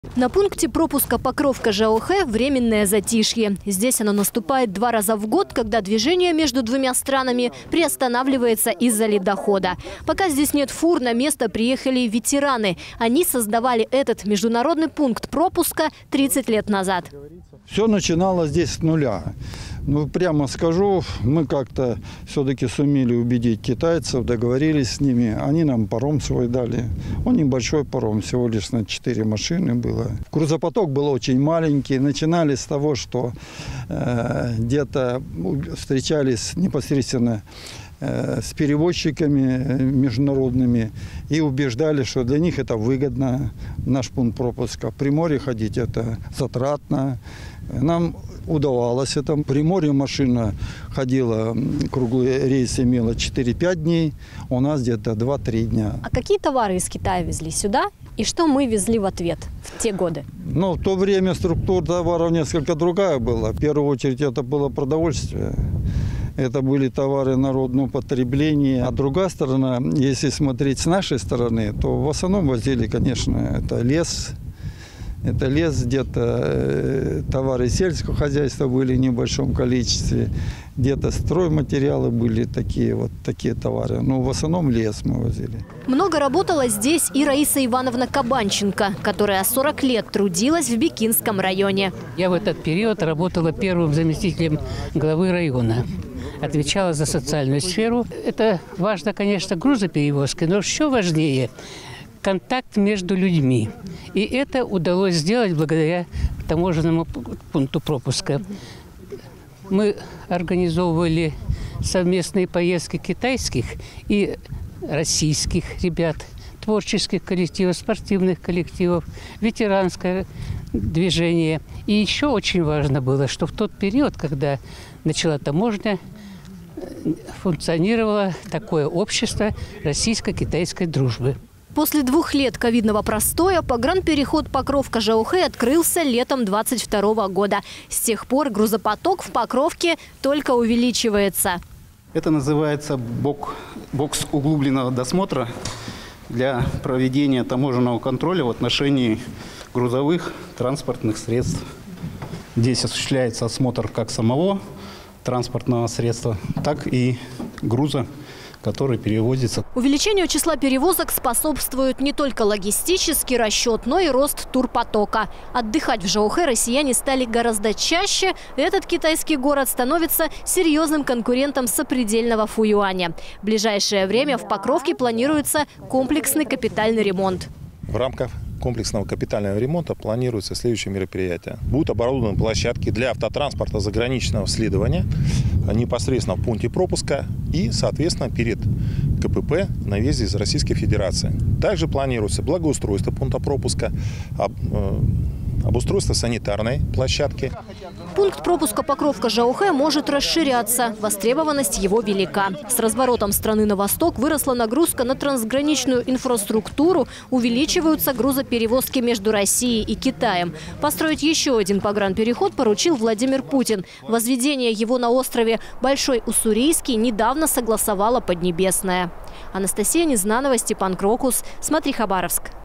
На пункте пропуска Покровка-Жаохэ временное затишье. Здесь оно наступает 2 раза в год, когда движение между двумя странами приостанавливается из-за ледохода. Пока здесь нет фур, на место приехали ветераны. Они создавали этот международный пункт пропуска 30 лет назад. Все начиналось здесь с нуля. Ну, прямо скажу, мы как-то все-таки сумели убедить китайцев, договорились с ними. Они нам паром свой дали. Он небольшой паром, всего лишь на 4 машины было. Грузопоток был очень маленький. Начинали с того, что где-то встречались непосредственно с перевозчиками международными и убеждали, что для них это выгодно, наш пункт пропуска. В Приморье ходить это затратно. Нам удавалось это. В Приморье машина ходила, круглый рейс имела 4-5 дней, у нас где-то 2-3 дня. А какие товары из Китая везли сюда и что мы везли в ответ в те годы? Ну, в то время структура товаров несколько другая была. В первую очередь это было продовольствие. Это были товары народного потребления. А другая сторона, если смотреть с нашей стороны, то в основном возили, конечно, это лес. Это лес, где-то товары сельского хозяйства были в небольшом количестве. Где-то стройматериалы были такие товары. Но в основном лес мы возили. Много работала здесь и Раиса Ивановна Кабанченко, которая 40 лет трудилась в Бикинском районе. Я в этот период работала первым заместителем главы района. Отвечала за социальную сферу. Это важно, конечно, грузоперевозки, но еще важнее – контакт между людьми. И это удалось сделать благодаря таможенному пункту пропуска. Мы организовывали совместные поездки китайских и российских ребят, творческих коллективов, спортивных коллективов, ветеранское движение. И еще очень важно было, что в тот период, когда начала таможня, функционировало такое общество российско-китайской дружбы. После 2 лет ковидного простоя погранпереход Покровка-Жаохэ открылся летом 2022 года. С тех пор грузопоток в Покровке только увеличивается. Это называется бокс углубленного досмотра для проведения таможенного контроля в отношении грузовых транспортных средств. Здесь осуществляется осмотр как самого транспортного средства, так и груза, который перевозится. Увеличению числа перевозок способствует не только логистический расчет, но и рост турпотока. Отдыхать в Жаохэ россияне стали гораздо чаще. Этот китайский город становится серьезным конкурентом сопредельного Фуюаня. В ближайшее время в Покровке планируется комплексный капитальный ремонт. В рамках комплексного капитального ремонта планируется следующее мероприятие. Будут оборудованы площадки для автотранспорта заграничного следования непосредственно в пункте пропуска и, соответственно, перед КПП на въезде из Российской Федерации. Также планируется благоустройство пункта пропуска, обустройство санитарной площадки. Пункт пропуска Покровка-Жаохэ может расширяться. Востребованность его велика. С разворотом страны на восток выросла нагрузка на трансграничную инфраструктуру, увеличиваются грузоперевозки между Россией и Китаем. Построить еще один погранпереход поручил Владимир Путин. Возведение его на острове Большой Уссурийский недавно согласовала Поднебесная. Анастасия Незнанова, Степан Крокус. Смотри, Хабаровск.